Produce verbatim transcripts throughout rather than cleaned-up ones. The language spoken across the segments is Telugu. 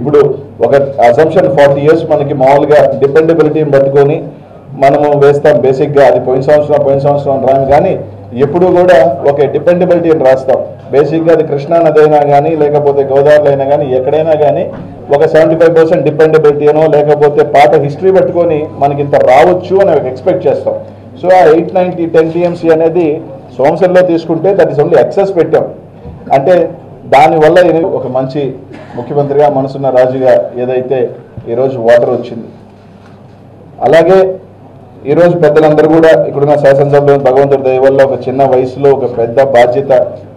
ఇప్పుడు ఒక అజంప్షన్ ఫార్టీ ఇయర్స్ మనకి మామూలుగా డిపెండబిలిటీని పట్టుకొని మనము వేస్తాం బేసిక్గా, అది పోయిన సంవత్సరం పోయిన సంవత్సరం రాము, కానీ ఎప్పుడు కూడా ఒక డిపెండబిలిటీని రాస్తాం. బేసిక్గా అది కృష్ణా నది అయినా కానీ లేకపోతే గోదావరి అయినా కానీ ఎక్కడైనా కానీ ఒక సెవెంటీ ఫైవ్ పర్సెంట్ డిపెండబిలిటీ అనో లేకపోతే పాత హిస్టరీ పట్టుకొని మనకి ఇంత రావచ్చు అని ఎక్స్పెక్ట్ చేస్తాం. సో ఆ ఎయిట్ నైంటీ టెన్ టీఎంసీ అనేది సోమశిలలో తీసుకుంటే దట్ ఈస్ ఓన్లీ ఎక్సెస్ పెట్టాం. అంటే దానివల్ల ఒక మంచి ముఖ్యమంత్రిగా మనసున్న రాజుగా ఏదైతే ఈరోజు వాటర్ వచ్చింది. అలాగే ఈరోజు పెద్దలందరూ కూడా ఇక్కడున్న శాసనసభ్యులు భగవంతుడి దయ వల్ల ఒక చిన్న వయసులో ఒక పెద్ద బాధ్యత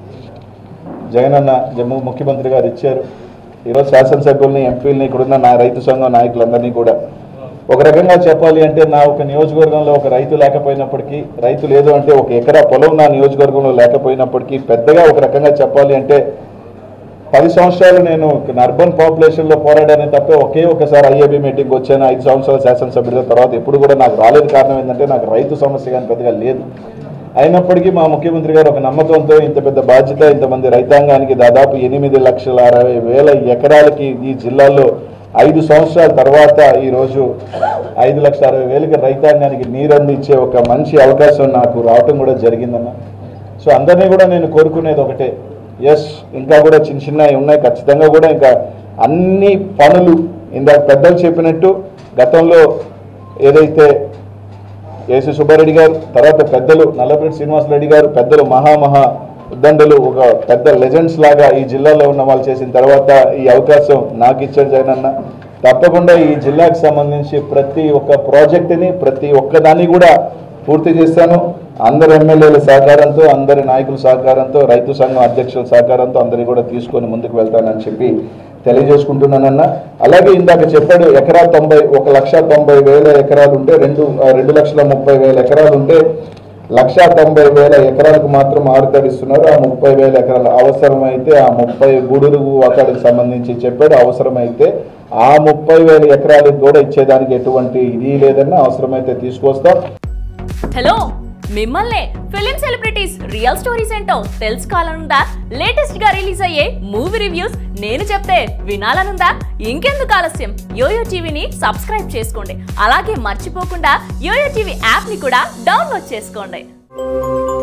జగనన్న జమ్మూ ముఖ్యమంత్రి గారు ఇచ్చారు. ఈరోజు శాసనసభ్యుల్ని ఎంపీలని ఇక్కడున్న నా రైతు సంఘం నాయకులందరినీ కూడా ఒక రకంగా చెప్పాలి అంటే నా ఒక నియోజకవర్గంలో ఒక రైతు లేకపోయినప్పటికీ, రైతు లేదు అంటే ఒక ఎకరా పొలం నా నియోజకవర్గంలో లేకపోయినప్పటికీ, పెద్దగా ఒక రకంగా చెప్పాలి అంటే పది సంవత్సరాలు నేను అర్బన్ పాపులేషన్లో పోరాడానే తప్ప ఒకే ఒకసారి ఐఏబీ మీటింగ్ వచ్చాను. ఐదు సంవత్సరాల శాసనసభ్యుడిగా తర్వాత ఎప్పుడు కూడా నాకు రాలేదు. కారణం ఏంటంటే నాకు రైతు సమస్య కానీ పెద్దగా లేదు. అయినప్పటికీ మా ముఖ్యమంత్రి గారు ఒక నమ్మకంతో ఇంత పెద్ద బాధ్యత, ఇంతమంది రైతాంగానికి దాదాపు ఎనిమిది లక్షల అరవై వేల ఎకరాలకి ఈ జిల్లాలో ఐదు సంవత్సరాల తర్వాత ఈరోజు ఐదు లక్షల అరవై వేలకి రైతాంగానికి నీరు అందించే ఒక మంచి అవకాశం నాకు రావటం కూడా జరిగిందన్న. సో అందరినీ కూడా నేను కోరుకునేది ఒకటే, ఎస్ ఇంకా కూడా చిన్న చిన్నవి ఉన్నాయి, ఖచ్చితంగా కూడా ఇంకా అన్ని పనులు ఇందాక పెద్దలు చెప్పినట్టు గతంలో ఏదైతే ఏసీ సుబ్బారెడ్డి గారు, తర్వాత పెద్దలు నల్లపరెడ్డి శ్రీనివాసరెడ్డి గారు, పెద్దలు మహామహా ఉద్దండలు ఒక పెద్ద లెజెండ్స్ లాగా ఈ జిల్లాలో ఉన్న వాళ్ళు చేసిన తర్వాత ఈ అవకాశం నాకు ఇచ్చారు జగనన్న. తప్పకుండా ఈ జిల్లాకు సంబంధించి ప్రతి ఒక్క ప్రాజెక్టుని ప్రతి ఒక్కదాన్ని కూడా పూర్తి చేస్తాను. అందరు ఎమ్మెల్యేల సహకారంతో, అందరి నాయకుల సహకారంతో, రైతు సంఘం అధ్యక్షుల సహకారంతో అందరినీ కూడా తీసుకొని ముందుకు వెళ్తానని చెప్పి తెలియజేసుకుంటున్నానన్న. అలాగే ఇందాక చెప్పాడు ఎకరా తొంభై ఒక లక్ష తొంభై వేల ఎకరాలు ఉంటే రెండు రెండు లక్షల ముప్పై వేల ఎకరాలు ఉంటే లక్ష తొంభై వేల ఎకరాలకు మాత్రం ఆరుతడిస్తున్నారు. ఆ ముప్పై వేల ఎకరాలు అవసరమైతే ఆ ముప్పై గూడూరు అక్కడికి సంబంధించి చెప్పాడు. అవసరమైతే ఆ ముప్పై వేల ఎకరాలకు కూడా ఇచ్చేదానికి ఎటువంటి ఇది లేదన్నా అవసరమైతే తీసుకొస్తాం. హలో, మిమ్మల్నే ఫిలిం సెలబ్రిటీస్ రియల్ స్టోరీస్ ఏంటో తెలుసుకోవాలనుందా? లేటెస్ట్ గా రిలీజ్ అయ్యే మూవీ రివ్యూస్ నేను చెప్తే వినాలనుందా? ఇంకెందుకు ఆలస్యం, యోయో టీవీని సబ్స్క్రైబ్ చేసుకోండి. అలాగే మర్చిపోకుండా యోయో టీవీ యాప్ ని కూడా డౌన్లోడ్ చేసుకోండి.